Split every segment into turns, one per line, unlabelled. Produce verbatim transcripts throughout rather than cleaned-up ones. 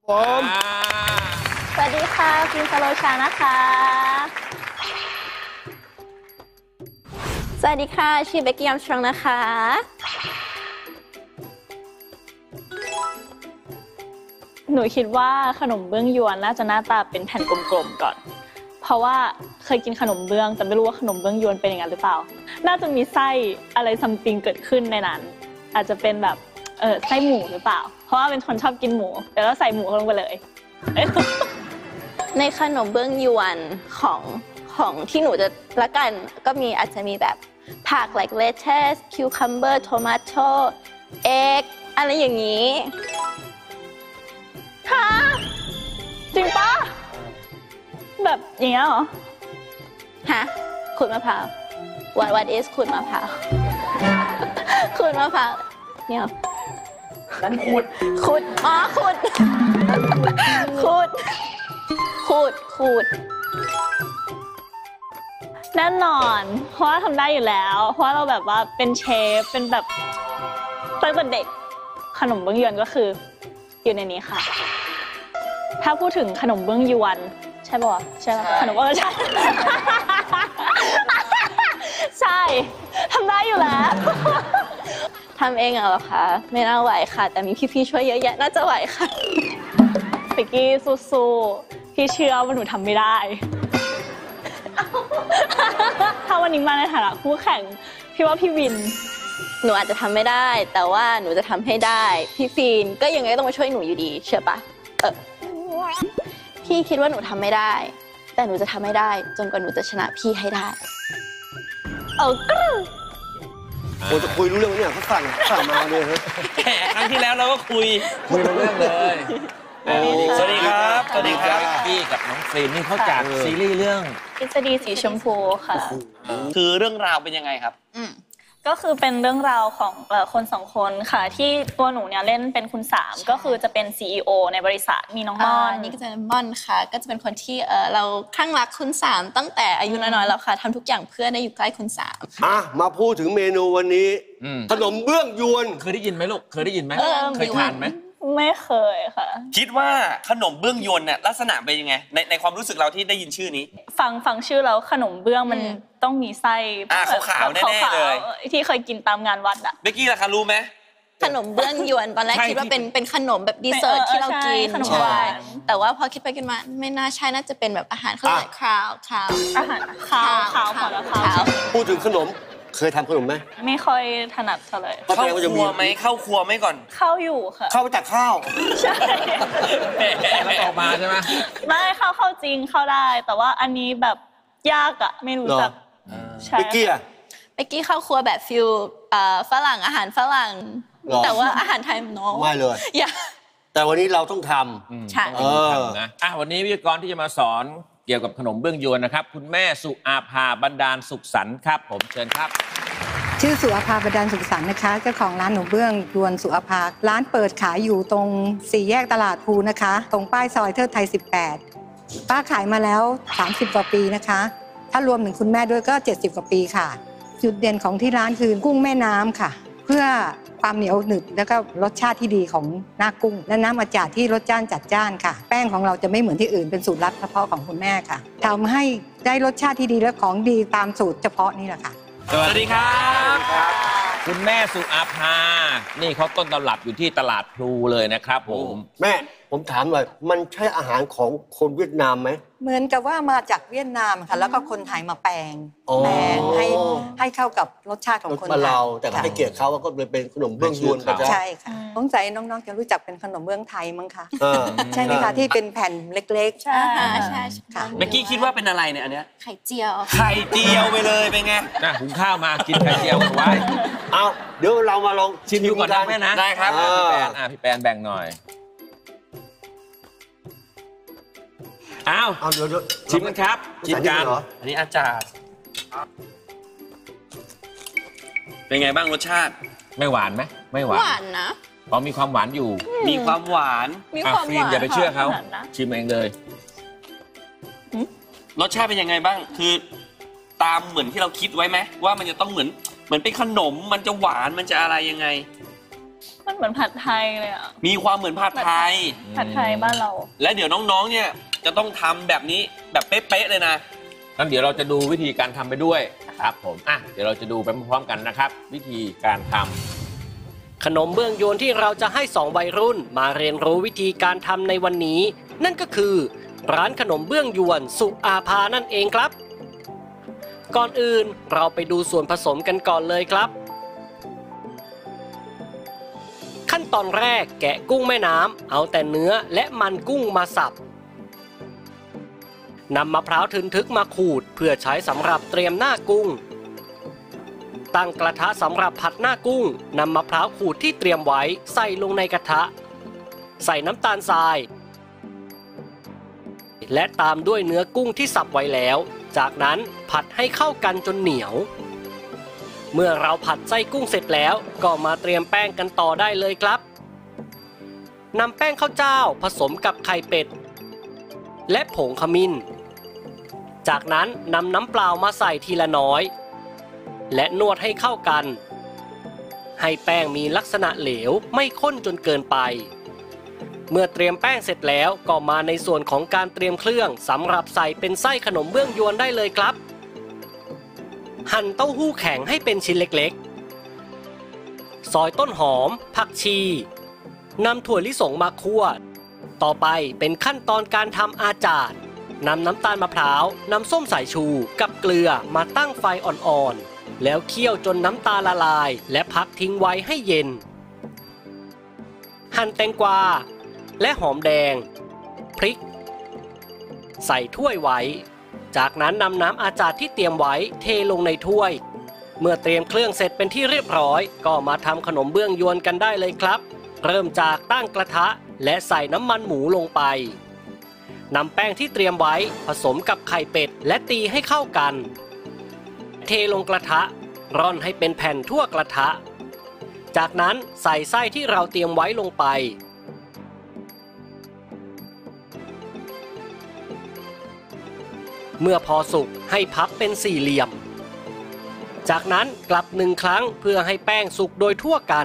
ผม
สวัสดีค่ะฟิล์มสโลชานะคะสวัสดีค่ะชื่อเบกกี้อัมสตรองนะคะหนูคิดว่าขนมเบื้องยวนน่าจะหน้าตาเป็นแผ่นกลมๆก่อนเพราะว่าเคยกินขนมเบื้องแต่ไม่รู้ว่าขนมเบื้องยวนเป็นอย่างนั้นหรือเปล่าน่าจะมีไส้อะไรซัมติงเกิดขึ้นในนั้นอาจจะเป็นแบบเออไส้หมูหรือเปล่าเพราะว่าเป็นคนชอบกินหมูเดี๋ยวเราใส่หมูลงไปเลยในขนมเบื้องยวนของของที่หนูจะละกันก็มีอาจจะมีแบบผัก like lettuce cucumber tomato egg อะไรอย่างนี้ฮะจริงปะแบบอย่างเงี้ยเหรอฮะขูดมะพร้าว what what is ขูดมะพร้าวขูดมะพร้าวเนี่ยนั่นขูดขูดอ๋อขูดขูดขูดขูดแน่นอนเพราะว่าทำได้อยู่แล้วเพราะว่าเราแบบว่าเป็นเชฟเป็นแบบตั้งแต่เด็กขนมเบื้องยวนก็คืออยู่ในนี้ค่ะถ้าพูดถึงขนมเบื้องยวนใช่ป่ะใช่ป่ะขนมเบื้องใช่ใช่ทำได้อยู่แล้วทำเองเหรอคะไม่น่าไหวค่ะแต่มีพี่ๆช่วยเยอะแยะน่าจะไหวค่ะปิกกี้สู้ๆพี่เชื่อว่าหนูทำไม่ได้ถ้าวันนี้มาในฐานะคู่แข่งพี่ว่าพี่วินหนูอาจจะทำไม่ได้แต่ว่าหนูจะทำให้ได้พี่ฟีนก็ยังไงต้องมาช่วยหนูอยู่ดีเชื่อปะเออพี่คิดว่าหนูทำไม่ได้แต่หนูจะทำให้ได้จนกว่าหนูจะชนะพี่ให้ได้เออ
โอ้จะคุยรู้เรื่องเนี่ยเขาสั่งสั่งมาเลยครับ
แหมครั้งที่แล้วเราก็คุย
คุยรู้เรื่องเลย
สวัสดีครับสวัสดีครับพี่กับน้องฟิล์มนี่เขาจากซีรีส์เรื่อง
ทฤษฎีสีชมพูค่ะ
คือเรื่องราวเป็นยังไงครับ
ก็คือเป็นเรื่องราวของคนสองคนค่ะที่ตัวหนูเนี่ยเล่นเป็นคุณสามก็คือจะเป็น ซี อี โอ ในบริษัทมีน้องม่อนนี่ก็จะเป็นม่อนค่ะก็จะเป็นคนที่เออเราคลั่งรักคุณสามตั้งแต่อายุน้อยๆแล้วค่ะทำทุกอย่างเพื่อได้อยู่ใกล้คุณสาม
อ่ะมาพูดถึงเมนูวันนี้ขนมเบื้องยวน
เคยได้ยินไหมลูกเคยได้ยินไหมเคยทานไหม
ไม่เคยค่ะ
คิดว่าขนมเบื้องยวนเนี่ยลักษณะเป็นยังไงในในความรู้สึกเราที่ได้ยินชื่อนี้
ฟังฟังชื่อแล้วขนมเบื้องมันต้องมีไส้
อ่าขาวๆแน่ๆเลย
ที่เคยกินตามงานวัดอะ
เบกกี้ล่ะคะรู้ไหม
ขนมเบื้องยวนตอนแรกคิดว่าเป็นเป็นขนมแบบดีเซอร์ทที่เรากินขนมหวานแต่ว่าพอคิดไปกินมาไม่น่าใช่น่าจะเป็นแบบอาหารเขาเรียกคราวคราวอาหารคราวคราวพอแล้วคราว
พูดถึงขนมเคยทำขนมไหม
ไม่ค่อยถนัดเท่าไหร่
เข้าครัวไหมเข้าครัวไหมก่อน
เข้าอยู่ค่ะ
เข้ามาจากข้าว
ใช่
แล้วออกมาใช่ไหม
ไม่เข้าเข้าจริงเข้าได้แต่ว่าอันนี้แบบยากอะไม่รู้จัก
ใช่เบกกี้อะ
เบกกี้เข้าครัวแบบฟิลฝรั่งอาหารฝรั่งแต่ว่าอาหารไทยน้อง
ไม่เลยแต่วันนี้เราต้องท
ำใช่
เออนะอ่ะวันนี้วิทยากรที่จะมาสอนเกี่ยวกับขนมเบื้องยวนนะครับคุณแม่สุอาภาบรรดาลสุขสันต์ครับผมเชิญครับ
ชื่อสุอาภาบรรดาลสุขสันต์นะคะเจ้าของร้านขนมเบื้องยวนสุอาภาร้านเปิดขายอยู่ตรงสี่แยกตลาดภูนะคะตรงป้ายซอยเทิดไทยสิบแปดป้าขายมาแล้วสามสิบกว่าปีนะคะถ้ารวมถึงคุณแม่ด้วยก็เจ็ดสิบกว่าปีค่ะจุดเด่นของที่ร้านคือกุ้งแม่น้ำค่ะเพื่อความเหนียวหนึบแล้วก็รสชาติที่ดีของหน้ากุ้งและน้ำอาจาดที่รสจ้านจัดจ้านค่ะแป้งของเราจะไม่เหมือนที่อื่นเป็นสูตรลับเฉพาะของคุณแม่ค่ะทำให้ได้รสชาติที่ดีและของดีตามสูตรเฉพาะนี่แหละค่ะ
สวัสดีครับคุณแม่สุอาภานี่เขาต้นตำรับอยู่ที่ตลาดพลูเลยนะครับผม
แม่ผมถามหน่อยมันใช่อาหารของคนเวียดนามไหม
เหมือนกับว่ามาจากเวียดนามค่ะแล้วก็คนไทยมาแปลงแปลงให้ให้เข้ากับรสชาติของคนไทย
เราแต่ให้เกียรติเขาก็เลยเป็นขนมเบื้องยวน
ใช่ค่ะสงสัยน้องๆจะรู้จักเป็นขนมเบื้องไทยมั้งคะใช่ไหมคะที่เป็นแผ่นเล็กๆ
ใช่ใช่
ค่ะเมื่อกี้คิดว่าเป็นอะไรเนี่ยอันเนี้ย
ไข่เจียว
ไข่เจียวไปเลยเป็นไง
น่ะหุงข้าวมากินไข่เจียวไว้
เอาเดี๋ยวเรามาลอง
ชิมดูก่อนนะแม่นะ
ได้ครับ
พี่แปนอ่ะพี่แปนแบ่งหน่อยอ้าว
เอาเดี๋ยว
ชิมกันครับชิมกัน
อันนี้อาจารย์เป็นไงบ้างรสชาติ
ไม่หวานไหมไม่หวาน
หวานนะ
อ๋อมีความหวานอยู่
มีความหวาน
มีความหวาน
อย่าไปเชื่อเขาชิมเองเลย
รสชาติเป็นยังไงบ้างคือตามเหมือนที่เราคิดไว้ไหมว่ามันจะต้องเหมือนเหมือนเป็นขนมมันจะหวานมันจะอะไรยังไง
มันเหมือนผัดไทยเลยอ่ะ
มีความเหมือนผัดไทย
ผัดไทยบ้านเรา
และเดี๋ยวน้องๆเนี่ยจะต้องทำแบบนี้แบบเป๊ะๆเลยนะ
งั้นเดี๋ยวเราจะดูวิธีการทำไปด้วยครับผมอ่ะเดี๋ยวเราจะดูไปพร้อมๆกันนะครับ วิธีการทำ
ขนมเบื้องยวนที่เราจะให้สองวัยรุ่นมาเรียนรู้วิธีการทำในวันนี้ นั่นก็คือ ร้านขนมเบื้องยวนสุอาภานั่นเองครับ ก่อนอื่นเราไปดูส่วนผสมกันก่อนเลยครับ ขั้นตอนแรกแกะกุ้งแม่น้ำเอาแต่เนื้อและมันกุ้งมาสับนำมะพร้าวทึนทึกมาขูดเพื่อใช้สำหรับเตรียมหน้ากุ้งตั้งกระทะสำหรับผัดหน้ากุ้งนำมะพร้าวขูดที่เตรียมไว้ใส่ลงในกระทะใส่น้ำตาลทรายและตามด้วยเนื้อกุ้งที่สับไว้แล้วจากนั้นผัดให้เข้ากันจนเหนียวเมื่อเราผัดไส้กุ้งเสร็จแล้วก็มาเตรียมแป้งกันต่อได้เลยครับนำแป้งข้าวเจ้าผสมกับไข่เป็ดและผงขมิ้นจากนั้นนำน้ำเปล่ามาใส่ทีละน้อยและนวดให้เข้ากันให้แป้งมีลักษณะเหลวไม่ข้นจนเกินไปเมื่อเตรียมแป้งเสร็จแล้วก็มาในส่วนของการเตรียมเครื่องสำหรับใส่เป็นไส้ขนมเบื้องยวนได้เลยครับหั่นเต้าหู้แข็งให้เป็นชิ้นเล็กๆซอยต้นหอมผักชีนำถั่วลิสงมาคั่วต่อไปเป็นขั้นตอนการทำอาจาดนำน้ำตาลมะพร้าวน้ำส้มสายชูกับเกลือมาตั้งไฟอ่อนๆแล้วเคี่ยวจนน้ำตาลละลายและพักทิ้งไว้ให้เย็นหั่นแตงกวาและหอมแดงพริกใส่ถ้วยไว้จากนั้นนำน้ำอาจาดที่เตรียมไว้เทลงในถ้วยเมื่อเตรียมเครื่องเสร็จเป็นที่เรียบร้อยก็มาทำขนมเบื้องยวนกันได้เลยครับเริ่มจากตั้งกระทะและใส่น้ำมันหมูลงไปนำแป้งที่เตรียมไว้ผสมกับไข่เป็ดและตีให้เข้ากันเทลงกระทะร่อนให้เป็นแผ่นทั่วกระทะจากนั้นใส่ไส้ที่เราเตรียมไว้ลงไปเมื่อพอสุกให้พับเป็นสี่เหลี่ยมจากนั้นกลับหนึ่งครั้งเพื่อให้แป้งสุกโดยทั่วกัน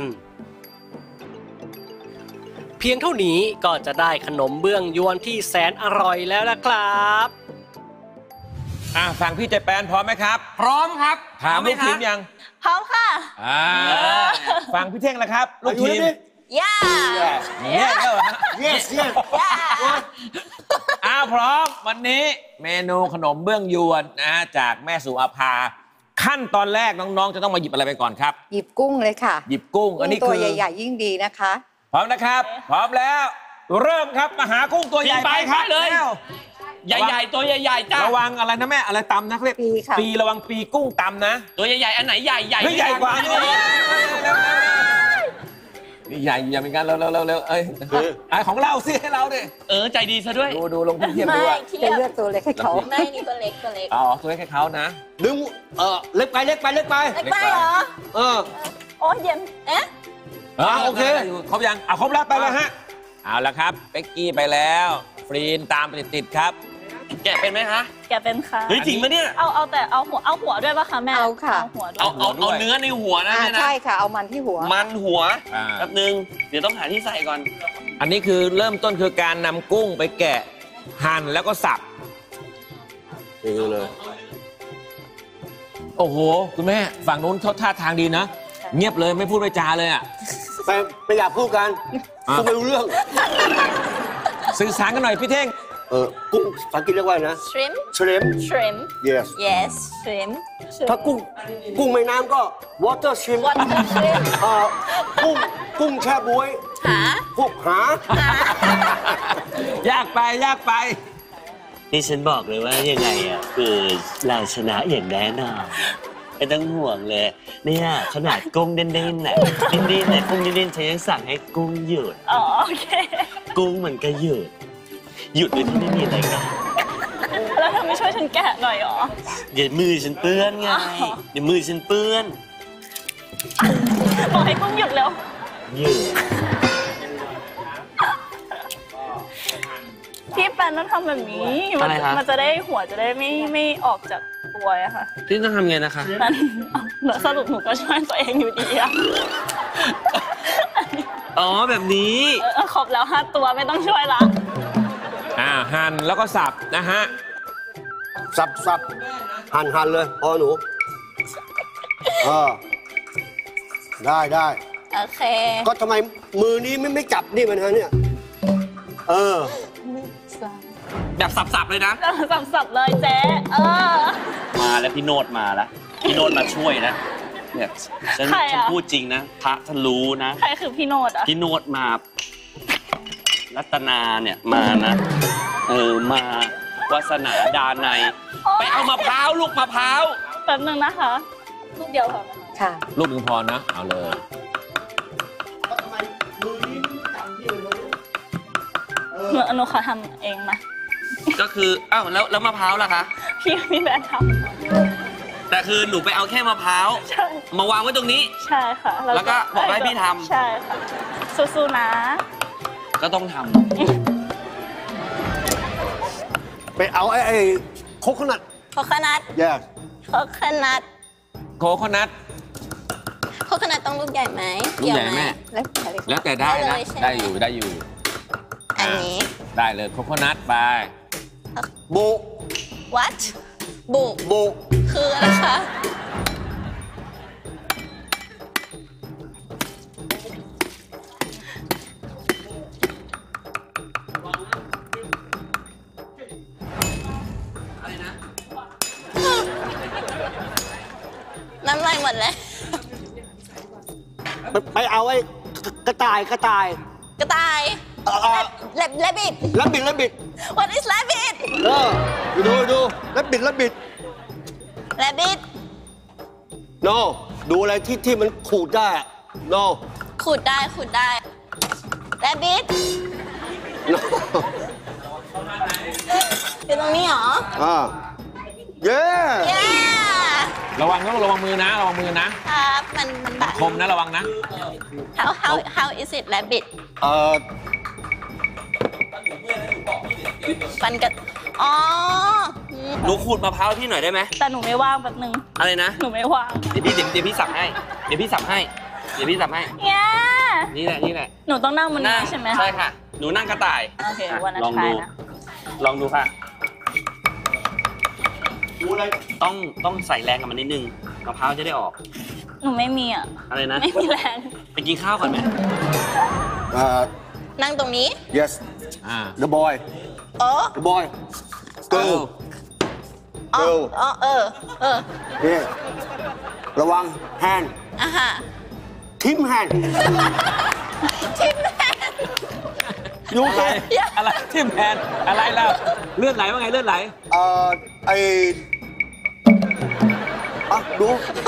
เพียงเท่านี้ก็จะได้ขนมเบื้องยวนที่แสนอร่อยแล้วนะครับ
อ่ะฟังพี่เจแปนพร้อมไหมครับ
พร้อมครับ
ถามลูกทีมยัง
พร้อมค่ะ
อ่าฟังพี่เท่งแล้วครับลูกทีม
ย่า
เนี่ยก็เหรอ
yes yes
อ้าวพร้อมวันนี้เมนูขนมเบื้องยวนนะจากแม่สุอาภาขั้นตอนแรกน้องๆจะต้องมาหยิบอะไรไปก่อนครับ
หยิบกุ้งเลยค่ะ
หยิบกุ้งอันนี้
ตั
คื
ว
อ
ใหญ่ๆยิ่งดีนะคะ
พร้อมนะครับพร้อมแล้วเริ่มครับมาหากุ้งตัวใหญ่ไปครับเลย
ใหญ่ๆตัวใหญ่ๆจ้า
ระวังอะไรนะแม่อะไรตำนะเรียก
ปีค่ะ
ปีระวังปีกุ้งตำนะ
ตัวใหญ่ๆอันไหนใหญ่ใหญ่
ใหญ่กว่านี่นี่ใหญ่ใหญ่เหมือนกันเร็วเร็วเร็วเร็วเอ้ยไอของเราสิให้เราดิ
เออใจดีซะด้วย
ดูดูลงเทียบดูอ่ะ
จะเลือกตัวเล็กให้เขา
ไม่นี่ตัวเล็กตัวเล็ก
อ๋อตัวเล็กให้เขานะ
ดึงเออเล็กไปเล็กไปเล็กไป
เล็กไปเหรอ
เออ
โอ้ยเย็นเอ๊ะ
อ่าโอเคครบยังอ่ะครบแล้วไปแล้วฮะเอาละครับเป๊กกี้ไปแล้วฟรีนตามไปติดๆครับ
แกะเป็นไหมคะ
แกะเป็นค่ะ
เฮ้ยจริงปะเนี่ย
เอาเอาแต่เอาหัวเอาหัวด้วยป่ะคะแม่
เอาค่ะ
หัวด้วย
เอาเอาเอาเนื้อในหัวนะ
อ่า
แม่นะ
ใช่ค่ะเอามันที่หัว
มันหัวแป๊บนึงเดี๋ยวต้องหาที่ใส่ก่อน
อันนี้คือเริ่มต้นคือการนำกุ้งไปแกะหั่นแล้วก็สับ
นี่เลย
โอ้โหคุณแม่ฝั่งนู้นเขาท่าทางดีนะเงียบเลยไม่พูดไม่จาเลยอ่ะ
ไปไปอยากพูดกันพูดไม่รู้เรื่อง
สื่อสารกันหน่อยพี่เท่ง
เออกุ้งภาษาอังกฤษเรียกว่านะ
shrimp
shrimp
shrimp
yes
yes shrimp
ถ้ากุ้งกุ้งแม่น้ำก็ water shrimp
water shrimp
เอ่อกุ้งกุ้งแช่บ๊วย
หา
พวกห
ายากไปยากไป
นี่ฉันบอกเลยว่ายังไงอ่ะคือเราชนะอย่างแน่นอนไม่ต้องห่วงเลยเนี่ยขนาดกุ้งเด่นๆน่ะเด่นๆเนี่ยกุ้งเด่นๆฉันยังสั่งให้กุ้งหยุด
อ๋อโอเค
กุ้งมันก็หยุดหยุดโดยที่ไม่มีอะไรกัน
แล้วเธอไม่ช่วยฉันแกะหน่อยหรอ
เดี๋ยวมือฉันเปื้อนไงเดี๋ยวมือฉันเปื้อน
บอกให้กุ้งหยุดแล้ว
หยุด
พี่แปนต้องทำแบบนี้มันจะได้หัวจะได้ไม่ไม่ออกจากตัวอะค่ะ
พี่ต้องทำไงนะคะ
นั่นสรุปหนูก็ช่วยตัวเองอยู่ดีอะ
อ๋อแบบนี้
เออครบแล้วห้าตัวไม่ต้องช่วยละ
อ่าหั่นแล้วก็สับนะฮะ
สับสับหั่นหั่นเลยพอหนูเออได้ได้
โอเค
ก็ทำไมมือนี้ไม่ไม่จับนี่มันฮะเนี่ย เออ
แบบสับๆเลยนะ
สับๆเลยเจ๊เออ
มาแล้วพี่โนดมาแล้วพี่โนดมาช่วยนะเนี่ยฉัน
ใครอะ
ฉันพูดจริงนะพระท่านรู้นะ
ใครคือพี่โนดอ่ะ
พี่โนดมารัตนาเนี่ยมานะ เออมาวาสนาดาในยไปเอามะพร้าวลูกมะพร้าว
แป๊บนึงนะคะลูกเดียวพอไหมคะ
ค่ะ
ลูกหนึ่งพอนะ เอาเลย
หนูหนูขอทำเองมา
ก็คืออ้าวแล้วแล้วมะพร้าวล่ะคะ
พี่พี่แบนท
แต่คือหนูไปเอาแค่มะพร้าว
ำใช่
มาวางไว้ตรงนี้
ใช่ค่ะ
แล้วก็บอกให้พี่ทำ
ใช่ค่ะสู้ๆนะ
ก็ต้องทำ
ไปเอาไอ้ไอ้โคกขนาด
โคคนัท
แย่
โคคนัท
โคโคนัท
โคคนัทต้องลูกใหญ่ไหม
ลูกใหญ่แม่
แล้วแต่เลย
แล้วแต่ได้นะ ได้อยู่ได้อยู่
อันนี้
ได้เลยโคโคนัทไป
โบ
what บุ
โบ
คืออะไรคะน้ำลายหมดเลย
ไปไปเอาไอ้กระต่ายกระต่าย
กระต่าย
เออเออ
แลบแลบิด
แล้วบิดแล้วบิด
what is rabbit
เออไปดูไปดูแล้วบิดแล้วบิด
rabbit
no ดูอะไรที่ที่มันขูดได้อะ no
ขูดได้ขูดได้ rabbit
no
อยู่ตรงนี้เหรอ
อ่าเย้
yeah
ระวังนะระวังมือนะ ระวังมือนะ
ครับมันมันบาด
คมนะระวังนะ
how how how is it rabbit
เอ่อ
ฟันกันอ๋ออืม
หนูขูดมะพร้าวพี่หน่อยได้ไหม
แต่หนูไม่ว่างแบบนึง
อะไรนะ
หนูไม่ว่าง
เดี๋ยวพี่เดี๋ยวเดี๋ยวพี่สับให้ เดี๋ยวพี่สับให้ เดี๋ยวพี่สับให้
yeah
นี่แหละนี่แหละ
หนูต้องนั่งบนนี้
นั่ง
ใช่ไหม
ใช่ค่ะ หนูนั่งกระต่าย
โอเควันนั้น
ลอง
ทา
ดู
ยนะ
ลองดูค่ะ
ดูอะไร
ต้องต้องใส่แรงกับมันนิดนึงมะพร้าวจะได้ออก
หนูไม่มีอ่ะ
อะไรนะ
ไม่มีแรง
ไปกินข้าวก่อนไหม
เอ่อ
นั่งตรงนี้
yes
อ่า
the boy
โอ้
the boy girl
อ๋อ
girl
อ๋อเออ เออ
นี่ระวัง hand
อ่ะฮะ
ทิม hand
ทิมแมน
ยู
อะ
เค
ไรอะไรทิ่มแทนอะไรแล้วเลือดไหลว่าไงเลือดไหล
เอ่อไออ่ะดู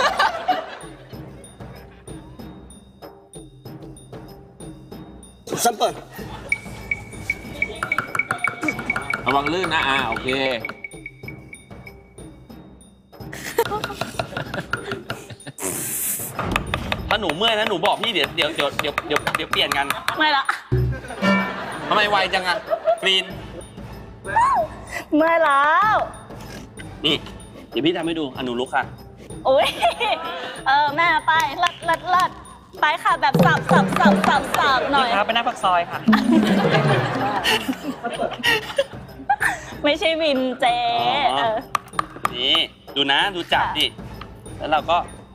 ซัมเปิล
ระวังลื่นนะอ่าโอเค
ถ้าหนูเมื่อยนะหนูบอกพี่เดี๋ยวเดี๋ยวเดี๋ยวเดี๋ยวเดี๋ยวเดี๋ยวเปลี่ยนกัน
ไม่ละ
ทำไมไวจังอะฟรีน
เมื่อยแล้ว
นี่ เดี๋ยวพี่ทำให้ดูอะหนูลุกค่ะ
โอ้ย เออ แม่ไปเลัดเลัดเลัดไปค่ะแบบสับสับสับสับสับหน่อย
ครับไปหน้าปากซอยค่ะ
ไม่ใช่วินเจ
อ๋อ
เออ
นี่ ดูนะดูจับดิ แล้วเราก็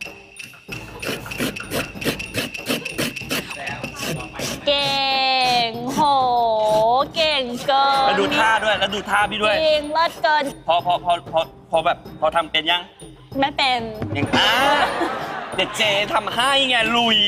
เก่งโห เก่งเกิน
แล้วดูท่าด้วย แล้วดูท่าพี่ด้วย
จริงเลิศเกิน
พอพอพอพอพอแบบพอทำเป็นยัง
ไม่เป็น
ยังอ่าเด็ดเจทำให้ไงลุย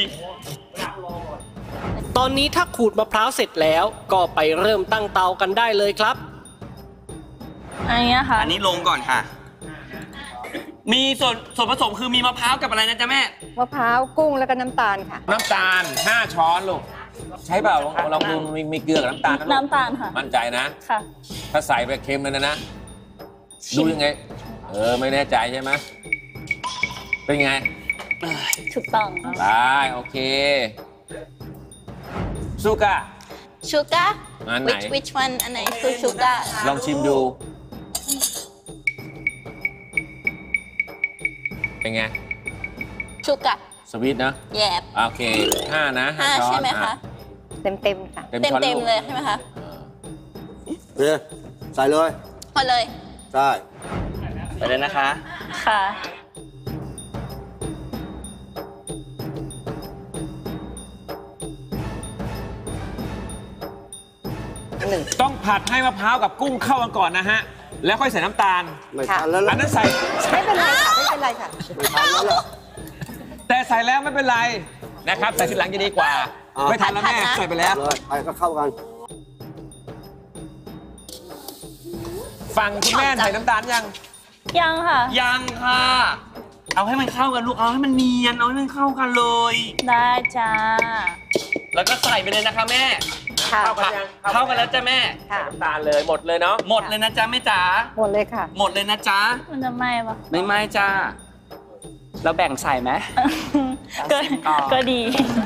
ตอนนี้ถ้าขูดมะพร้าวเสร็จแล้วก็ไปเริ่มตั้งเตากันได้เลยครับ
อันนี้ค่ะ
อันนี้ลงก่อนค่ะ มีส่วนส่วนผสมคือมีมะพร้าวกับอะไรนะจ๊ะแม่
มะพร้าวกุ้งแล้วก็น้ำตาลค่ะ
น้ำตาลห้าช้อนลูกใช่เปล่าลองลองดูมีมีเกลือกับน้ำตาลนะลูก
น้ำตาลค่ะ
มั่นใจนะ
ค่ะ
ถ้าใส่ไปเค็มเลยนะนะ
ชิม
ดูยังไง เออไม่แน่ใจใช่ไหมเป็นไง
ถูกต้อง
ได้โอเคซูก้า
ชูการ์
อันไหน
which which one อันไหนคือชูการ์
ลองชิมดู เป็นไง
ชูการ์
สวีทนะ
แยบ
โอเคห้านะ
ห้า
ช้อน
ใช่ไหมคะ
อ่
เต็มเต็มๆค่ะ
เต็ม
เต็ม
ช้อน
เต็ม
ลูก
เลยใช่ไหมคะ
เฮ้ยใส่เลย
พอเลย
ใช่
ไปเลยนะคะ
ค่ะ
หนึ่ง
ต้องผัดให้มะพร้าวกับกุ้งเข้ากันก่อนนะฮะ แล้วค่อยใส่น้ำตาล
ไม่ทันแล้ว
อั
ล่ะ
นนั้นใส่
ไม่เป็นไรค่ะ ไม่เป็นไรค่ะ
ไม่ทันแล้วล่ะ
แต่ใส่แล้วไม่เป็นไรนะครับใส่ทีหลังจะดีกว่า
อ่า
ไม่ทันแล้วแม่
ผัดๆนะ
ใส่ไปแล้ว
เลยไปก็เข้ากัน
ฝั่งคุณแม่ใส่น้ำตาลยัง
ยังค่ะ
ยังค่ะ เอาให้มันเข้ากันลูก เอาให้มันเนียน เอาให้มันเข้ากันเลย
ได้จ้า
แล้วก็ใส่ไปเลยนะคะแม่
ค่ะ
เข้ากันยัง
เข้ากันแล้วจ้ะแม่
ค่ะ
น้ำตาลเลยหมดเลยเนาะ
หมดเลยนะจ๊ะแม่จ๋า
หมดเลยค่ะ
หมดเลยนะจ๊ะ
มันจะไหม้ปะ
ไม่ไม่จ้า เราแบ่งใส่ไหม
ก็
ก่อน
ก็ดี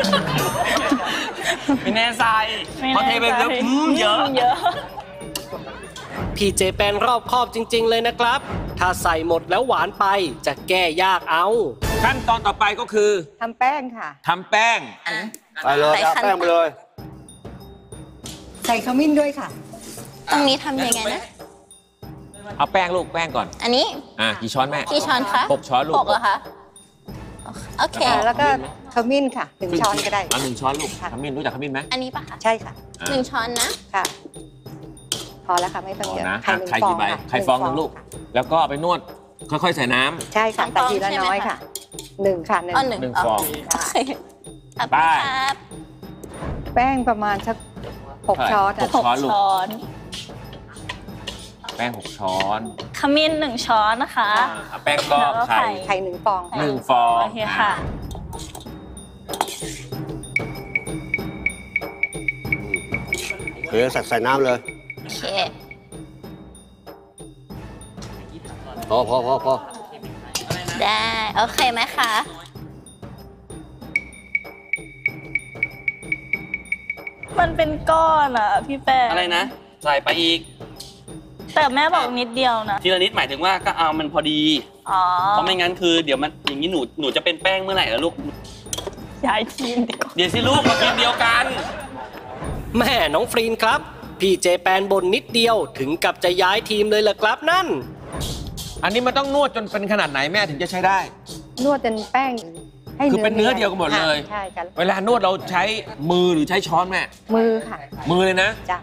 ไม่แน่ใจ
ไม่
พอเท
แน่
ไป
ใจ
แล้วอืมเยอะ
เยอะ
พี่เจแปนรอบคอบจริง ๆ เลยนะครับ ถ้าใส่หมดแล้วหวานไปจะแก้ยากเอา
ขั้นตอนต่อไปก็คือ
ทำแป้งค่ะ
ทำแป้ง
ใส่เลย
ใส่
เอา
ขั้น
แป้งไปเลย
ใส่ขมิ้นด้วยค่ะ
ตรงนี้ทำยังไงนะ
เอาแป้งลูกแป้งก่อน
อันนี้
อ่ะกี่ช้อนแม่
กี่ช้อนคะ
หกช้อนลูก
หกเหรอคะ โอเค
ค่ะ แล้วก็ขมิ้นค่ะหนึ่งช้อนก็ได้
เอาหนึ่งช้อนลูก
ค่ะ
ขมิ้นรู้จักขมิ้นไหม
อันนี้ปะคะ
ใช่ค่ะ
อ่ะ
หนึ่งช้อนนะ
ค่ะ พอแล้วค่ะ ไม่ต้อง
พอ
เยอะ
นะ
ไข่หนึ่ง
ไข่
ฟอง
กี่ใบ
ค่ะ
ไข่ฟองหนึ่งลูก
ค่ะ
แล้วก็เอาไปนวด ค่อยๆใส่น้ำ
ใช่ค่ะ
สอง
ใส่ทีละ
ฟองใช่ไหม
น้อย
คะ
ค่ะหนึ่งค่ะหนึ่ง
อ๋อหนึ่ง
หนึ่ง
อ๋อ
ฟอง
โอเคขอบ
ไป
คุณครับ
แป้งประมาณสักหก
เท่าไหร่
ช้อน
ห
อะ
ก ช้อนลูก
ช้อน
แป้งหกช้อน
ขมิ้นหนึ่งช้อนนะคะ
เอาแป้งก็
แล้วก็ไข่
ไข่
ไข่หนึ่งฟอง
หนึ่งฟอง
โอเคค่ะ
เฮ้ยใส่ใส่น้ำเลย
โอเค
พอพอพอพอ
ได้ โอเคไหมคะ มันเป็นก้อนอ่ะ พี่แป้ง
อะไรนะ ใส่ไปอีก
แต่แม่บอกนิดเดียวนะ
ทีละนิดหมายถึงว่าก็เอามันพอดี
อ๋อ
เพราะไม่งั้นคือเดี๋ยวมันอย่างนี้หนูหนูจะเป็นแป้งเมื่อไหร่ล่ะลูก
ย้ายทีมเดียว
เดี๋ยวสิลูกมาทีมเดียวกัน
แม่น้องฟรีนครับ พี่เจแปนบ่นนิดเดียวถึงกับจะย้ายทีมเลยเหรอครับนั่น
อันนี้มันต้องนวดจนเป็นขนาดไหนแม่ถึงจะใช้ได้
นวดจนแป้งให้
คือเป็นเนื้อเดียวกันหมดเลย
ค่ะใช่ค่ะ
เวลานวดเราใช้มือหรือใช้ช้อนแม่
มือค่ะ
มือเลยนะ
จ้ะ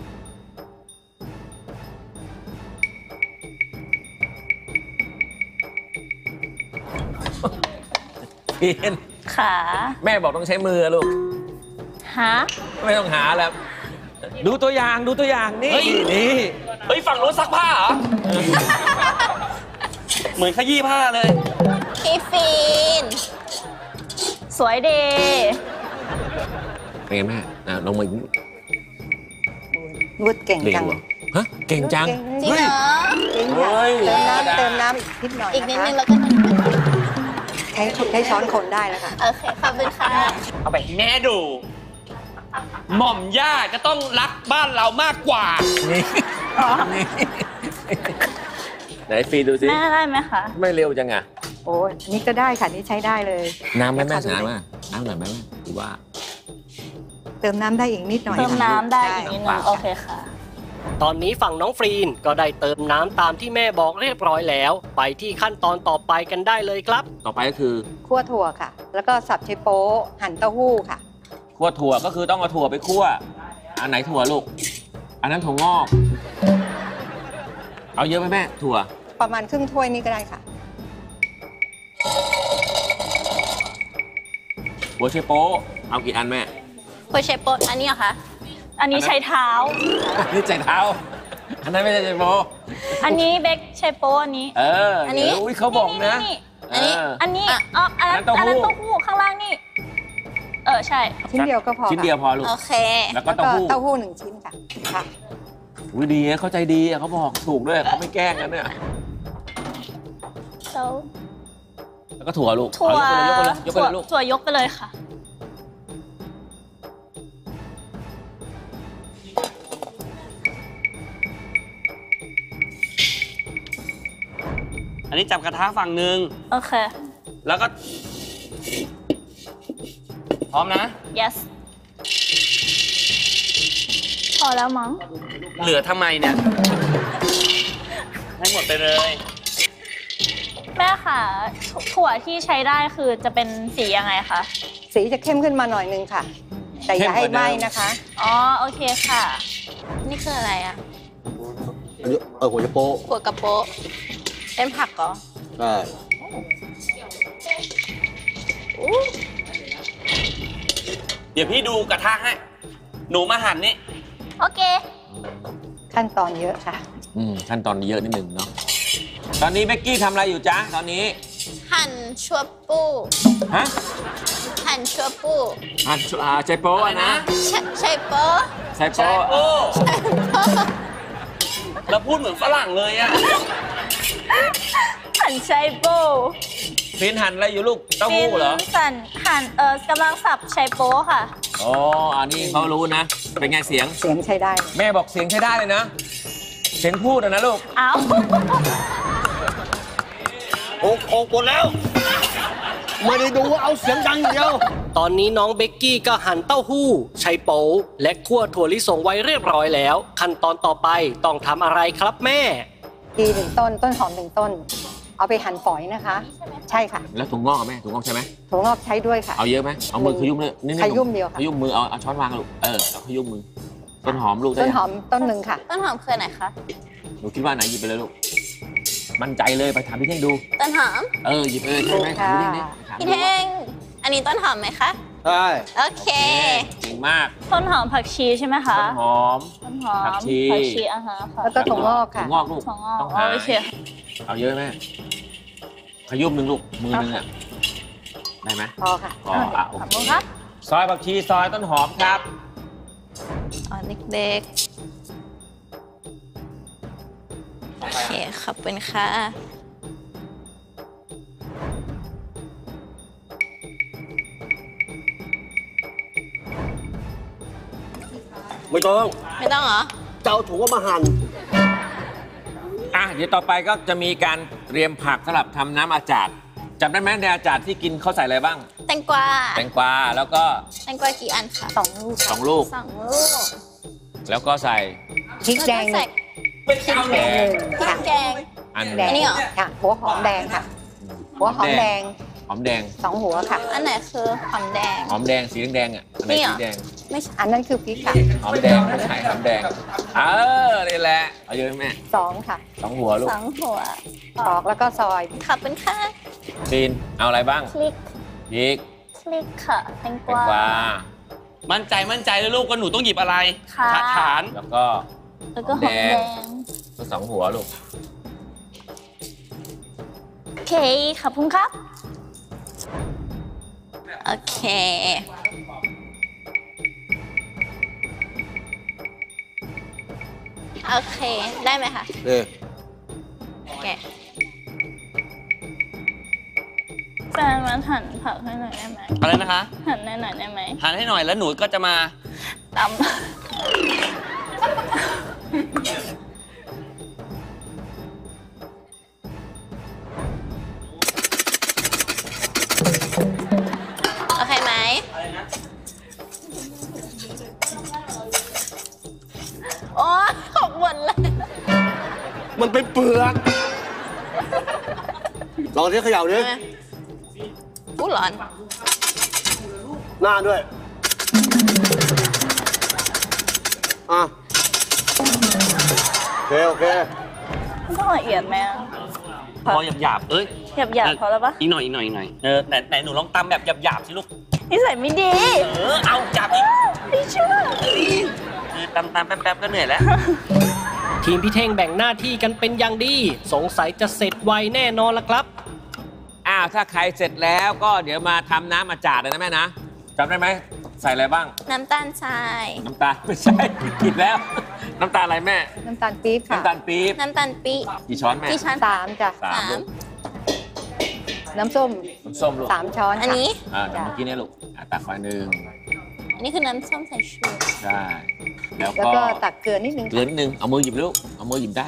เพียน
ขา
แม่บอกต้องใช้มือลูก
ฮะ
ไม่ต้องหาแล้ว ดูตัวอย่างดูตัวอย่างนี่
เฮ้ย
นี่
เฮ้ยฝั่งรถซักผ้าเหรอ เหมือนขยี้ผ้าเลย
พี่ฟีน สวยดี
เป็นไงแม่อ่ะลงมาอีก
นวดเก่ง
เก่ง
จัง
เหรอฮะเก่งจัง
เก่ง
จริงเหรอ
เก่งค่ะ
เฮ้ย
เติมน้ำเติมน้ำอีกนิดหน่อย
อีกนิด
นะคะ
นึงแล้วก็นิดนึง
ใช้ใช้ช้อนคนได้แล้วค่ะ
โอเค ขอบคุณค่ะ
เอาไปให้แม่ดู หม่อมย่าจะต้องรักบ้านเรามากกว่า
นี่นี่ไหนฟีดูสิ
แม่ได้ไหมคะ
ไม่เร็วจังอ่ะ
โอ้ยอันนี่ก็ได้ค่ะ นี่ใช้ได้เลย
น้ำไหมแม่
ค่ะ
ใส่น้ำไหมน้ำหน่อยไหมแม่หรือว่า
เติมน้ำได้อีกนิดหน่อย
เติมน้ำได้
ใช่
อีกนิดนึงโอเคค่ะ
ตอนนี้ฝั่งน้องฟรีนก็ได้เติมน้ำตามที่แม่บอกเรียบร้อยแล้ว ไปที่ขั้นตอนต่อไปกันได้เลยครับ
ต่อไปก็คือ
คั่วถั่วค่ะ แล้วก็สับไชโป๊ะหั่นเต้าหู้ค่ะ
คั่วถั่วก็คือต้องเอาถั่วไปคั่วอันไหนถั่วลูก อันนั้นถั่วงอก เอาเยอะไหมแม่ถั่ว
ประมาณครึ่งถ้วยนี่ก็ได้ค่ะ
หัวเชโป๊เอากี่อันแม่
โพเชโปะอันนี้เหรอคะ อันนี้ใช้เท้า
นี่ใจเท้า อันนั้นไม่ใช่เชโป๊
อันนี้เบคเชโปะอันนี้
เออ
อันนี้
เดี๋ยวอุ๊ยเขาบอกนะ
อันนี้
เออ
อันนี้อ๋ออันนั้น
อั
อั
น
น
นั้น
นั้น
เต้า
เต้า
หู้
หู้ข้างล่างนี่ เออใช่
ชิ้นเดียวก็พอ
ชิ้นเดียวพอลูก
โอเค
แล้วก็
แล้วก็
เต้าหู้
เต้าหู้หนึ่งชิ้นค่ะ ค่ะ
อุ้ยดีนะเข้าใจดีอะเขาบอกถูกด้วยเขาไม่แกล้งกันเนี่ย
แล้ว
แล้วก็ถั่วลูก
ถั่ว
เอายกไปเลยยกไปเลยยกไปเลยลูก
ถั่วยกไปเลยค่ะ
อันนี้จับกระทะฝั่งหนึ่ง
โอเค
แล้วก็ พร้อมนะ
yes พอแล้วมั้ง
เหลือทำไมเนี่ย ให้หมดไปเลย
แม่ค่ะถั่วที่ใช้ได้คือจะเป็นสียังไงคะ
สีจะเข้มขึ้นมาหน่อยนึงค่ะ แต่อย่าให้ไหม้นะคะ
อ๋อโอเคค่ะ นี่คืออะไรอะ
เออหัวจะโป๊ะ
หัวกระโปะเป็นผักเหรอ
ใช่
เดี๋ยวพี่ดูกระทะให้ หนูมาหั่นนี่
โอเค
ขั้นตอนเยอะค่ะ
อืมขั้นตอนนี้เยอะนิดหนึ่งเนาะตอนนี้เบกกี้ทำอะไรอยู่จ๊ะตอนนี้
หั่นชัวปู
ฮะ
หั่นชัวปู
อ่ะอ่าใช้โป๊ะอะนะ
ใช่ใช่โปะ
ใช้โป๊ะ
โอ้ แล้วพูดเหมือนฝรั่งเลยอะ
หั่นใช่โปะ
ฟินหั่นอะไรอยู่ลูกเต้าหู้เหรอ
ฟินสั่นหั่นเออกำลังสับใช่โปะค่ะ
อ๋ออันนี้เขารู้นะ เป็นไงเสียง
เสียงใช้ได้
แม่บอกเสียงใช้ได้เลยนะ เสียงพูดอะนะลูก
เอา
โอ้โอ้หมดแล้ว ไม่ได้ดูว่าเอาเสียงดังอย่างเดียว
ตอนนี้น้องเบกกี้ก็หั่นเต้าหู้ไชโป๊และคั่วถั่วลิสงไว้เรียบร้อยแล้ว ขั้นตอนต่อไปต้องทำอะไรครับแม่
ทีหนึ่งต้นต้นหอมหนึ่งต้น เอาไปหั่นฝอยนะคะ ใช่ค่ะ
แล้วถุงงอกอะแม่ถุงงอกใช่ไหม
ถั่วงอกใช้ด้วยค่ะ
เอาเยอะไหมเอามือขยุ่มเลยนี่ๆ
ขยุ่มเดียวค่ะ
ขยุ่มมือเอาเอาช้อนวางลูกเออเอาขยุ่มมือต้นหอมลูกได้
ต้น
ยัง
หอมต้นหนึ่งค่ะ
ต้นหอมคือไหนคะ
หนูคิดว่าไหนหยิบไปเลยลูกมั่นใจเลยไปถามพี่เท่งดู
ต้นหอม
เออหยิบไปเลยใช่ไหม
ค่ะ
ถามพี่เท่งดิถาม
พี่
ดู
เท่งอันนี้ต้นหอมไหมคะ
ใช่
โอเค
เก่งมาก
ต้นหอมผักชีใช่ไหมคะ
ต้นหอม
ต้นหอม
ผักชี
ผักชีอ่ะฮะค่ะ
แล้วก็ถั่วงอก
ถุ
ค่ะ
งงอกลูก
ถั่วงอก
ต้องหา
โอเค
เอาเยอะไหมขยุ่มหนึ่งลูกมือหนึ่งอ่ะได้ไหม
พอค่ะ
พออ่ะโอ
ขอบ
เค
คุณครับ
ซอยผักชีซอยต้นหอมครับ
อ๋อเด็กๆโอเคขอบคุณค่ะ
ไม่ต้อง
ไม่ต้องเหรอ
จะเอาถุงมาหั่น
อ่ะเดี๋ยวต่อไปก็จะมีการเตรียมผักสำหรับทำน้ำอาจารย์จำได้ไหมในอาจารย์ที่กินเขาใส่อะไรบ้าง
แตงกวา
แตงกวาแล้วก็
แตงกวากี่อันคะ
สองลูก
สองลูก
สองลูก
แล้วก็ใส่
พริกแดง
ล้ว
ห
ก็
นึ่
ใส่
งพริกแดงหนึ่ง
พริ
ค่ะ
กแดง
อัน
แดง
อันนี้เหรอ
ค่ะ หัวหอมแดงค่ะ หัวหอมแดง
หอมแดง
สองหัวค่ะ
อันไหนคือหอมแดง
หอมแดงสีแดงๆอ่ะอันไหน
นี่เหรอ
สีแดง
ไม่ใช่
อันนั้นคือพริกค่ะ
หอมแดงไม่ใช่หอมแดงเออนี่แหละเอาเยอะไหมแม่
สองค่ะ
สองหัวลูก
สองหัว
ตอกแล้วก็ซอย
ขอบคุณค่ะ
ปีนเอาอะไรบ้าง
คลิก
พริก
คลิกค่ะแตงก
แตง
วา
กวา
มั่นใจมั่นใจเลยลูกว่าหนูต้องหยิบอะไร
ค่ะ
ฐานฐาน
แล้วก็
แล้วก็หอมแดง
ก็สองหัวลูก
โอเคขอบคุณครับ โอเค โอเค ได้ไหมคะ
นี่
โอเคแฟนมาหั่นผักให้หน่อยได้ไหม
อะไรนะคะ
หั่นให้หน่อยได้ไหม
หั่นให้หน่อยแล้วหนูก็จะมา
ตำโอเคไหม โอ้ยขอบหมดเลย
มันเป็นเปลือกลองที่เขย่าดิ
อู้ร้อน
หน้าด้วย อ่ะ โอเค โอเค
มันต้องละเอียดไหมอะ
พอหยาบๆเอ้ย
หยาบหยาบๆพอแล้วปะ
อีกหน่อยอีกหน่อยอีกหน่อยเออไหนไหนหนูลองตำแบบหยาบๆสิลูก
นิสัยไม่ดี
เออเอาจับอีก
ไม่เชื่อ
เออตำตำแป๊บๆก็เหนื่อยแล้ว
ทีมพี่เท่งแบ่งหน้าที่กันเป็นอย่างดี สงสัยจะเสร็จไวแน่นอนละครับ
อ้าวถ้าใครเสร็จแล้วก็เดี๋ยวมาทำน้ำอาจารย์เลยนะแม่นะจำได้ไหมใส่อะไรบ้าง
น้ำตาลทราย
น้ำตาลไม่ใช่ผิดแล้ว น้ำตาลอะไรแม่
น้ำตาลปี๊บค่ะ
น้ำตาลปี๊บ
น้ำตาลปี๊บ
กี่ช้อนแม่
กี่ช้อน
สามจ้ะ
สามลูก
น้ำส้ม
น้ำส้มลูก
สามช้อน
อัน
ค่ะ
นี้
อ่าเดี๋ยวเมื่อกี้เนี่ยลูกอ่ะตักไฟหนึ่ง
อันนี้คือน้ำส้มสายชู
ใช่แล้ว
แล้ว
ก็
ก็ตักเกลือนิดนึง
เกลือนิดนึงเอามือหยิบลูกเอามือหยิบได้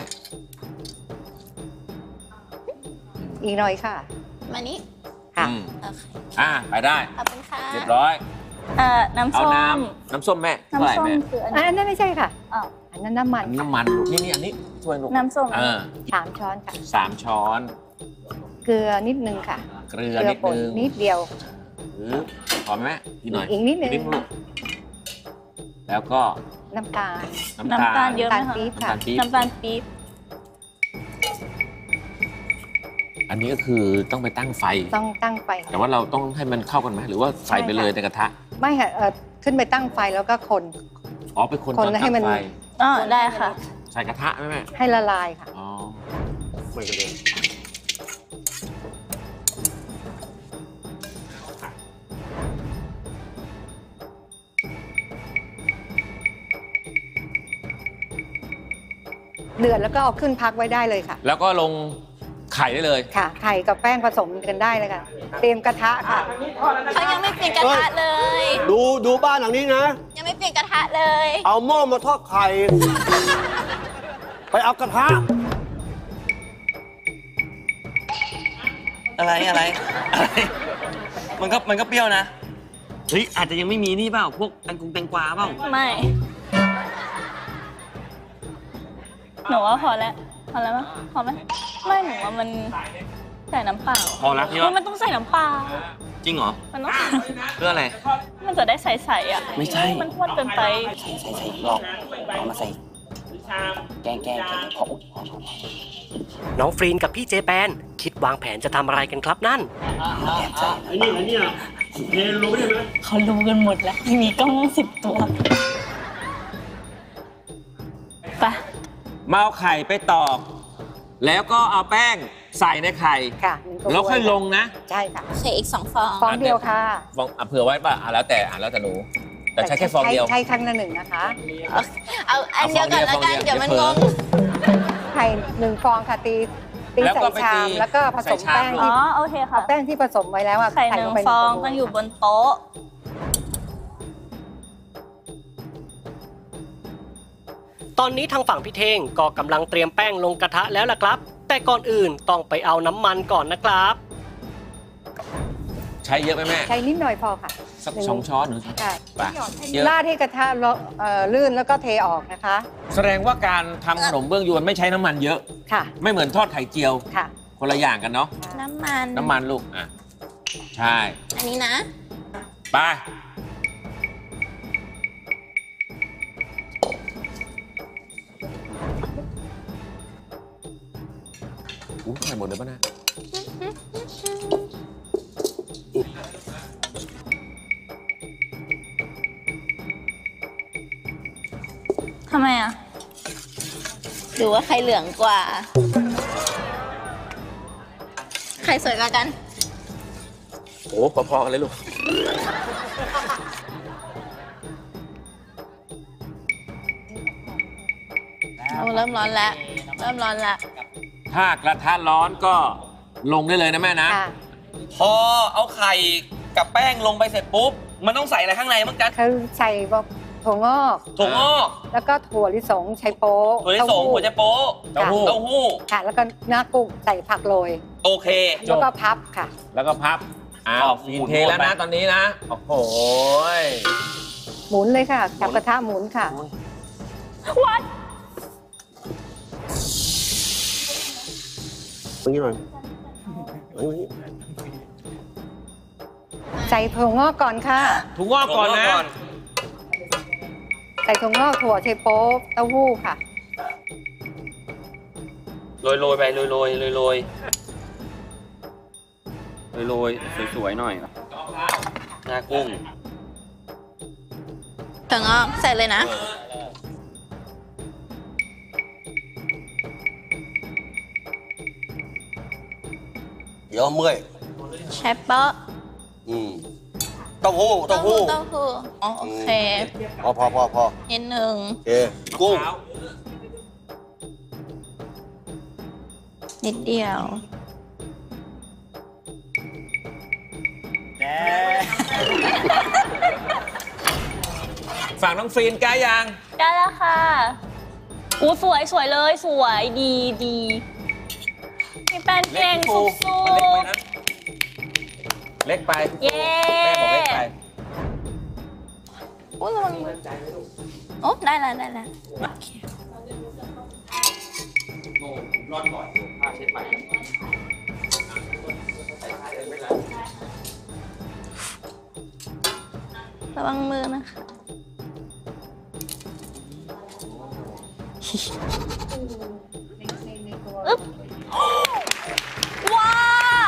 อีกหน่อยค่ะ
มานี้
ค่ะ
อืม
โอเค
อ่าไปได้
ขอบคุณค่ะ
เรียบร้อย
เอ่อน้ำ
เอา
ส้ม
น้ำน้ำส้มแม่เท่าไหร่
น้ำส้ม
แม่
คืออัน
อั
นี้
นนั้นไม่ใช่ค่ะ
ออ้าว
อันนั้นน้ำมัน
อันนี้น้ำมันลูกนี่นี่อันนี้ช่วยลูก
น้ำส้ม
เออ
สามช้อนค่ะ
สามช้อน
เกลือนิดนึงค่ะ
เกลือ
เกลือ
นิด
ป่น
นึง
นิดเดียว
หรือพอไหมแม่อีกหน่อย
อีกนิดนึง
ลูกแล้วก็
น้ำตาล
น้ำตาล
น้ำตาลเยอะไหม
น้ำตาล
คะ
ปี๊บ
น้ำตาลปี๊บ
น้ำตาลปี๊บ
อันนี้ก็คือต้องไปตั้งไฟ
ต้องตั้งไฟ
แต่ว่าเราต้องให้มันเข้ากันไหมหรือว่าใส่ไปเลยในกระทะ
ไม่ค่ะเอ่อขึ้นไปตั้งไฟแล้วก็คน
อ๋อไปคน
คน
ตอน
ให้
ตั้ง
มัน
ไฟ
อ๋อได้ค่ะ
ใส่กระทะไหมแม่
ให้ละลายค่ะ
อ๋อ
ไม่กระเด็น
เดือดแล้วก็เอาขึ้นพักไว้ได้เลยค่ะ
แล้วก็ลงไข่ได้เลย
ค่ะ ไข่กับแป้งผสมกันได้เลยค่ะ เตรียมกระทะค่ะ
เขายังไม่เปลี่ยนกระทะเลย
ดูดูบ้านหลังนี้นะ
ยังไม่เปลี่ยนกระทะเลย
เอาหม้อมาทอดไข่ ไปเอากระทะ
อะไรอะไรอะไร มันก็มันก็เปรี้ยวนะ เฮ้ย อาจจะยังไม่มีนี่เปล่า พวกแตงกุงแตงกวาเปล่า
ไม่ หนูว่าพอแล้ว พอแล้วมั้ยพอไหมไม่หนูว่ามันใส่น้ำเปล่า
พอแล้วพี่ว่า
มันต้องใส่น้ำเปล่า
จริงเหรอ
มันต้อง
เพื่ออะไร
มันจะได้ใสๆอ่ะ
ไม่ใช่
มันทอดเกินไป
ใส่ใส่ใส่ลอกเอามาใส่ แกงแกงแกงพอ
น้องฟรีนกับพี่เจแปนคิดวางแผนจะทำอะไรกันครับนั่น
เขารู้กันหมดแล้ว มีกล้องสิบตัว ไป
มาเอาไข่ไปตอก แล้วก็เอาแป้งใส่ในไข่
ค่ะหนึ่งกระบวย
แล้วค่อยลงนะ
ใช่ค่ะ
ใส่อีกสองฟอง
ฟองเดียวค่ะ
ฟองอ่ะเผื่อไว้ป่ะอ่ะแล้วแต่อ่ะแล้วแต่หนู แต่ใช้แค่ฟองเดียว
ใช้ครั้งละหนึ่งนะคะ
เอาอันเดียวก่อนละกัน เดี๋ยวมันงง
ไข่หนึ่งฟองค่ะตีตี
แล้ว
ใส่
ก็ไป
ชา
ตี
มแล้วก็ผสม
ใส่ชาม
แป้ง
อ๋
ที่
อ โอเคค่ะ
เอาแป้งที่ผสมไว้แล้วอะ
ไข่หนึ่ง
ลไป
ฟอง
กระบวย
ตั้งอยู่บนโต๊ะ
ตอนนี้ทางฝั่งพี่เทงก็กำลังเตรียมแป้งลงกระทะแล้วล่ะครับ แต่ก่อนอื่นต้องไปเอาน้ำมันก่อนนะครับ
ใช้เยอะไหมแม่
ใช้นิดหน่อยพอค่ะ
สักสองช้อนหรือ
ค่ะ
ไปเยอะ
ราดให้กระทะเลาะเอ่อลื่นแล้วก็เทออกนะคะ
แสดงว่าการทำขนมเบื้องยวนไม่ใช้น้ำมันเยอะ
ค่ะ
ไม่เหมือนทอดไข่เจียว
ค่ะ
คนละอย่างกันเนาะ
น้ำมัน
น้ำมันลูก อ่ะ ใช่
อันนี้นะ
ไป อู้ใส่หมดเลยป่ะนะ
ทำไมอ่ะ ดูว่าใครเหลืองกว่า ใครสวยกว่ากัน
โอ้พอๆกันเลยลูก
โอ้เริ่มร้อนแล้ว เริ่มร้อนแล้ว
ถ้ากระทะร้อนก็ลงได้เลยนะแม่นะ
ค่ะ
พอเอาไข่กับแป้งลงไปเสร็จปุ๊บ มันต้องใส่อะไรข้างในบ้างจ๊ะ
เขาใส่ถั่วงอก
ถั่วงอก
แล้วก็ถั่วลิสงไชโป๊ะ
ถั่วลิสง
เต้าหู้
หัวใจโป๊ะ
เต้าหู้
เต้าหู้
ค่ะ แล้วก็เนื้อกุ้งใส่ผักโรย
โอเค
แล้วก็พับค่ะ
แล้วก็พับ อ้าว
หมุน
เทแล้วนะ
หมดไป
ตอนนี้นะ โอ้โหย
หมุนเลยค่ะจับกระทะหมุนค่ะ
วัด
ตรงนี้หน่อยตรงนี้
ใส่ถั่วงอกก่อนค่ะ
ถุงงอกก่อนนะ
ใส่ถั่วงอกถั่วไชโป๊ะเต้าหู้ค่ะ
โรยโรยๆไปโรยโรยโรยโรยโรยโรยสวยๆหน่อยหน้ากุ้ง
ถั่วงอกใส่เลยนะ
เดี๋ยวเมื่อย
ใช่ปะ
อืมเต้าหู้เต้าหู้
เต้าหู้อ๋อโอเค
พอพอพอพอ
นิดหนึ่ง
โอเคกุ้ง
นิดเดียว
ฝั่งน้องฟรีนใกล้ยัง
ได้แล้วค่ะอู้สวยสวยเลยสวยดีดีมีแป้นเพลงสุก
เล็กไปนะเล็กไป
เย้
แม่บอกเล็กไป
อู้ระวังโอ้ได้แล้วได้แล้ว
รอดก่อนผ้าเช็ดไป
ระวังมือนะคะอึ๊บว้าว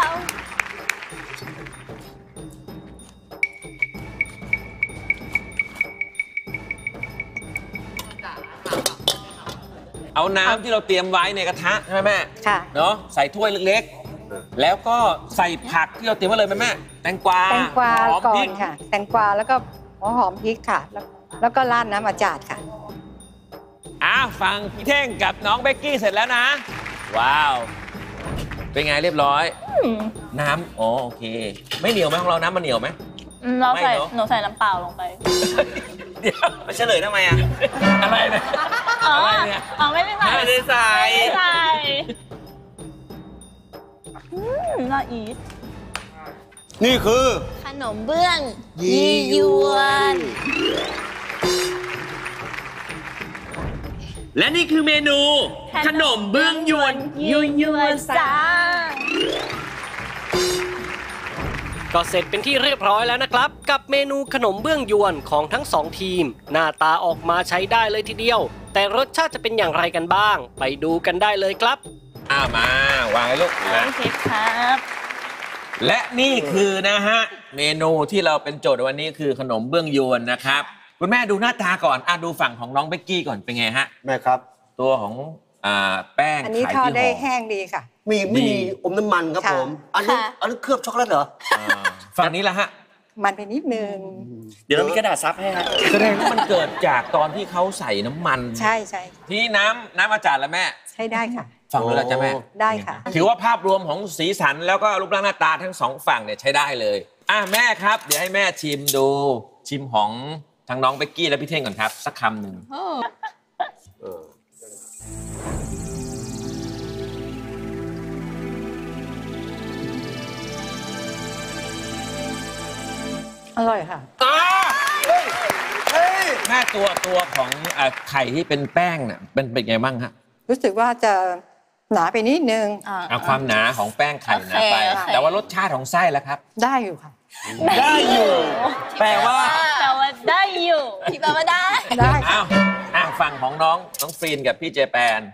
เอาน้ำที่เราเตรียมไว้ในกระทะใช่ไหมแม่
ค่ะ
เนาะใส่ถ้วยเล็กๆ แล้วก็ใส่ผักที่เราเตรียมไว้เลยไหมแม่แตงกวา
แตงกวา
หอม
ก่อ
พริ
น
ก
ค่ะ แตงกวาแล้วก็หัวหอมพริกค่ะ แล้วแล้วก็ราดน้ำอาจาดค่ะ
อ้าวฟังพี่เท่งกับน้องเบกกี้เสร็จแล้วนะ ว้าว เป็นไงเรียบร้อย น้ำอ๋อโอเค ไม่เหนียวไหมของเราน้ำมันเหนียวไหม
เราใส่
ไม่เนอะ
หนูใส่น้ำเปล่าลงไป
เดี๋ยว
มาเฉลยทำไมอ่ะ
อะไรเนี่ย
อ๋อ
อะไรเนี่ย
อ๋อไม่ได้ใส่
ไม่ได้ใส่
ไม่ได้ใส่อืมน่าอีท
นี่คือ
ขนมเบื้อง
ยียวน
และนี่คือเมนู ขนมเบื้องยวน
ยูยวนจ้า
ก็เสร็จเป็นที่เรียบร้อยแล้วนะครับ กับเมนูขนมเบื้องยวนของทั้งสองทีม หน้าตาออกมาใช้ได้เลยทีเดียว แต่รสชาติจะเป็นอย่างไรกันบ้าง ไปดูกันได้เลยครับ
อ้าวมาวางให้ลูกนะ
โอเคครับ
และนี่คือนะฮะเมนูที่เราเป็นโจทย์ในวันนี้คือขนมเบื้องยวนนะครับคุณแม่ดูหน้าตาก่อนอ่ะดูฝั่งของน้องเบกกี้ก่อนเป็นไงฮะ
แม่ครับ
ตัวของอ่าแป้ง
อันนี้
ขาย
ทอด
ที่
ได้
ห่อ
แห้งดีค่ะ
มีไม่
ดี
มีอมน้ำมันครับ
ค่ะ
ผม อันนี้อันนี้เคลือบช็อกโกแลตเหรอ
อ่าฝั่งนี้ละฮะ
มันไปนิดนึง
เดี๋ยวเรามีกระดาษซับให้ฮะ
แสดงว่ามันเกิดจากตอนที่เขาใส่น้ำมัน
ใช่ใช่
ที่น้ำน้ำอาจารย์แล้วแม่
ใช้ได้ค่ะ
ฝั่งนู้นแล้วจ้ะแม่
ได้ค่ะ
ถือว่าภาพรวมของสีสันแล้วก็รูปร่างหน้าตาทั้งสองฝั่งเนี่ยใช้ได้เลยอ่ะแม่ครับ เดี๋ยวให้แม่ชิมดูชิมของทางน้องเบกกี้และพี่เท่งก่อนครับ สักคำหนึ่ง
เออ
อร่อยค่ะ
แม่ตัวตัวของอ่ะไข่ที่เป็นแป้งเนี่ยเป็นเป็นไงบ้างฮะ
รู้สึกว่าจะหนาไปนิดนึง
อ่า
อ่ะความหนาของแป้งไข่หนาไป
โอเค
แต่ว่ารสชาติของไส้แล้วครับ
ได้อยู่ค่ะ
ได้อยู่แปลว่า
แต่ว่าได้อยู่ที่แปลว่าได้
ได้ค่ะ
อ้าวอ่ะฝั่งของน้องน้องฟรีนกับพี่เจแปน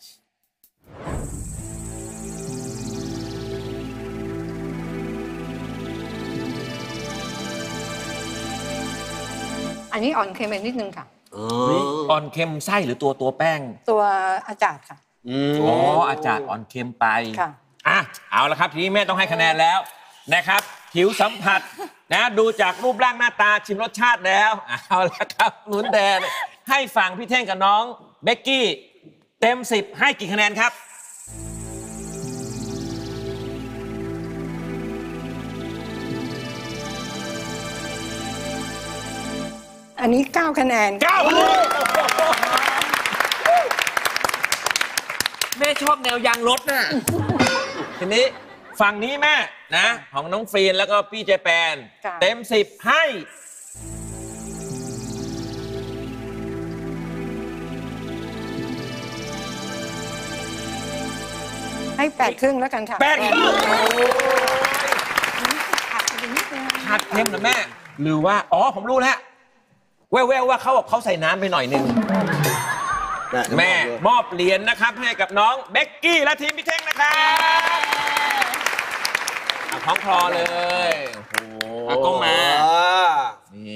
อันนี้อ่อนเค็มไปนิดนึงค่ะ
อ๋อ
อ่อนเค็มไส้หรือตัวตัวแป้ง
ตัวอาจารย์ค่ะ
อืม
อ๋ออาจารย์อ่อนเค็มไป
ค่ะ
อ่ะเอาละครับทีนี้แม่ต้องให้คะแนนแล้วนะครับผิวสัมผัสนะดูจากรูปร่างหน้าตาชิมรสชาติแล้วเอาละครับลุ้นแดนให้ฝั่งพี่เท่งกับน้องเบกกี้เต็มสิบให้กี่คะแนนครับ
อันนี้เก้าคะแนน
เก้าคะแนน
แม่ชอบแนวยางรถน่ะ
ทีนี้ฝั่งนี้แม่นะของน้องฟรีนแล้วก็พี่เจแปน
ค่ะ
เต็มสิบให้
ให้แปดครึ่งแล้วกันค่ะ
แป้ง
ขาดไปนิดนึง
ผัดเค็มนะแม่ หรือว่า อ๋อ ผมรู้แล้ว แว่วๆว่าเขาบอกเขาใส่น้ำไปหน่อยหนึง แม่มอบเหรียญนะครับ ให้กับน้องเบกกี้และทีมพี่เท่งนะครับเอาคล้องคลอเลยโอ้โห
เอากล้องมา
นี่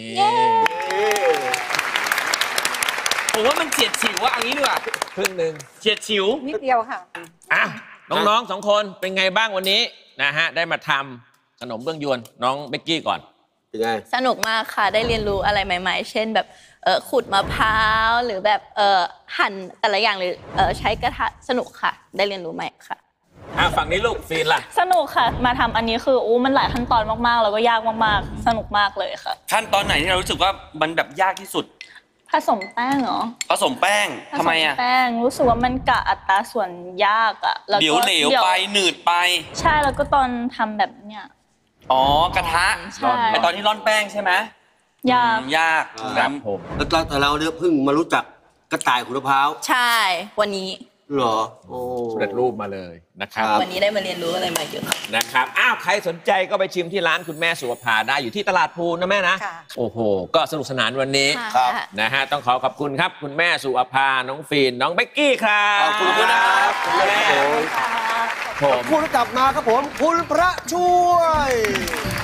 ผมว่ามันเฉียดฉิวว่าอันนี้ดีกว่า
ครึ่งหนึ่ง
เฉียดฉิว
นิดเดียวค่ะ
อ่ะน้องๆสองคนเป็นไงบ้างวันนี้นะฮะได้มาทำขนมเบื้องยวนน้องเบกกี้ก่อน
เป็นไง
สนุกมากค่ะได้เรียนรู้อะไรใหม่ ๆ เช่นแบบเออขูดมะพร้าวหรือแบบเออหั่นแต่ละอย่างหรือเออใช้กระทะสนุกค่ะ ได้เรียนรู้ใหม่ค่ะ
อ่ะฝั่งนี้ลูกฟีนล่ะ
สนุกค่ะ มาทำอันนี้คืออู้มันหลายขั้นตอนมากๆแล้วก็ยากมากๆ สนุกมากเลยค่ะ
ขั้นตอนไหนที่เรารู้สึกว่ามันแบบยากที่สุด
ผสมแป้งเหรอ
ผสมแป้ง
ผ
ทำ
ส
ไม
ม
อ่ะ
แป้งรู้สึกว่ามันกะอัตราส่วนยากอะแล้ว
เดี๋ยว
ก็
เหลวไปหนืดไป
ใช่แล้วก็ตอนทำแบบเนี้ย
อ๋อกระทะ
ใช่
ไอตอนที่ร่อนแป้งใช่ไหม
ยาก
ยาก
ครับผม
แล้วแต่เราเนี่ยเพิ่งมารู้จักกระต่ายขุนมะพร้าว
ใช่วันนี้
เหรอโอ้
เปิดรูปมาเลยนะครับ
วันนี้ได้มาเรียนรู้อะไรมาเยอะ
นะครับ อ้าว ใครสนใจก็ไปชิมที่ร้านคุณแม่สุวภาได้อยู่ที่ตลาดภูนะแม่นะ
ค่ะ
โอ้โห ก็สนุกสนานวันนี้
ครับ
นะฮะ ต้องขอขอบคุณครับ คุณแม่สุวภา น้องฟีน น้องเบกกี้ครับ
ขอบคุณนะครับ
ขอบคุณแม่
ขอบคุณกลับมาครับผม คุณพระช่วย